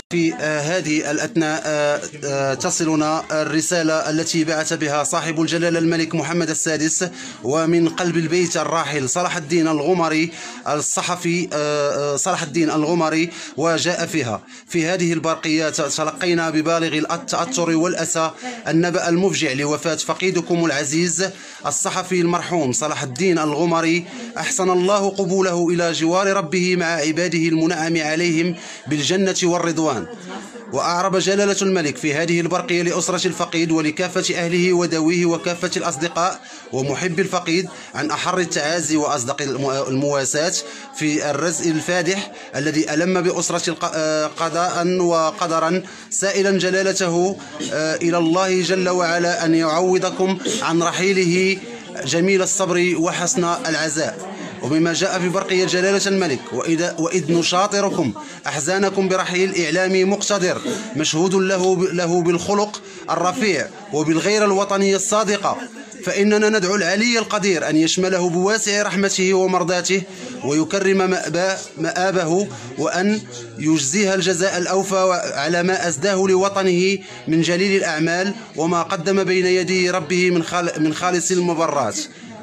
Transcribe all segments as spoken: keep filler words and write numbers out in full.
في هذه الأثناء تصلنا الرسالة التي بعث بها صاحب الجلالة الملك محمد السادس ومن قلب البيت الراحل صلاح الدين الغمري الصحفي صلاح الدين الغمري، وجاء فيها: في هذه البرقيات تلقينا ببالغ التأثر والأسى النبأ المفجع لوفاة فقيدكم العزيز الصحفي المرحوم صلاح الدين الغمري، أحسن الله قبوله إلى جوار ربه مع عباده المنعم عليهم بالجنة والرضوان. وأعرب جلالة الملك في هذه البرقية لأسرة الفقيد ولكافة أهله وذويه وكافة الأصدقاء ومحب الفقيد عن أحر التعازي وأصدق المواساة في الرزء الفادح الذي ألم بأسرة قضاء وقدرا، سائلا جلالته إلى الله جل وعلا أن يعوضكم عن رحيله جميل الصبر وحسن العزاء. ومما جاء في برقية جلالة الملك: وإذا وإذ نشاطركم أحزانكم برحيل إعلامي مقتدر مشهود له له بالخلق الرفيع وبالغيرة الوطنية الصادقة، فإننا ندعو العلي القدير أن يشمله بواسع رحمته ومرضاته ويكرم مآبه، وأن يجزيها الجزاء الأوفى على ما أسداه لوطنه من جليل الأعمال وما قدم بين يدي ربه من خالص المبرات.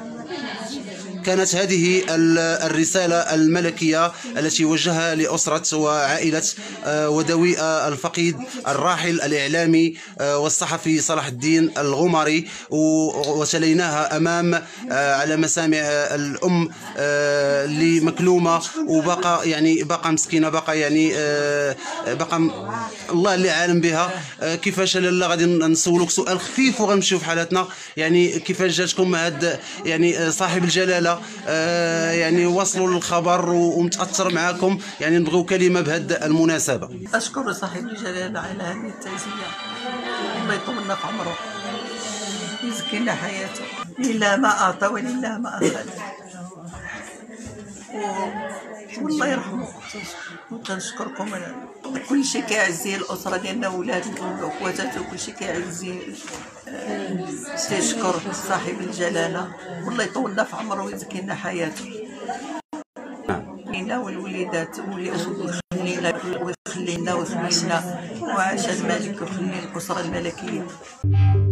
كانت هذه الرسالة الملكية التي وجهها لأسرة وعائلة وذوي الفقيد الراحل الإعلامي والصحفي صلاح الدين الغمري، وتليناها أمام على مسامع الأم اللي مكلومة وبقى يعني بقى مسكينة، بقى يعني بقى الله اللي عالم بها. كيفاش لاله غادي نسولك سؤال خفيف وغنمشيو في حالتنا، يعني كيفاش جاتكم هاد يعني صاحب الجلالة آه يعني وصلوا للخبر ومتأثر معاكم، يعني نبغيو كلمة بهذه المناسبة. أشكر صاحب الجلالة على هذه التعزية، الله يطول لنا في عمره ويزكي لنا حياته، لله ما أعطى ولله ما أخذ، والله يرحمه. وكنشكركم كل شيء كيعزي الأسرة ديالنا وولادو وخواتاتو، كل شيء كيعزي تيشكر صاحب الجلالة، والله يطول لنا في عمره ويزكي لنا حياته لينا والوليدات، ويخلينا ويخلينا ويخلينا وعاش الملك ويخلي الأسرة الملكية.